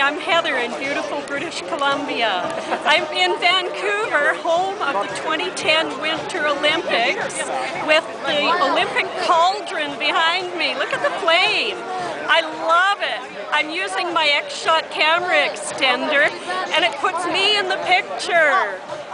I'm Heather in beautiful British Columbia. I'm in Vancouver, home of the 2010 Winter Olympics, with the Olympic cauldron behind me. Look at the flame. I love it. I'm using my XShot camera extender, and it puts me in the picture.